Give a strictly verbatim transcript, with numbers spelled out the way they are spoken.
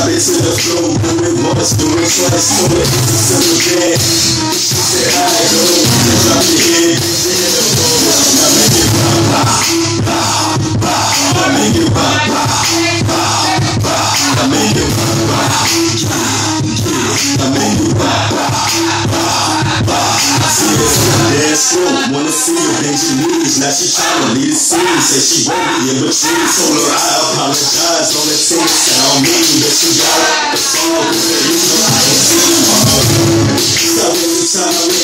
it to the flow, do it once, do it twice, do it to some again. She said I go, drop your head, bitch, in the floor. I make it rock, rock, rock, rock. I make it rock, rock, rock, rock. I make it rock, rock, I make it rock, rock, rock, rock. I see this on the dance floor, wanna see her bend your knees. Now she tryna lead the scene, said she won't be in between. Told her I apologize, on the thing sound mean, but she got it. It's all good, you know I can see. So every time I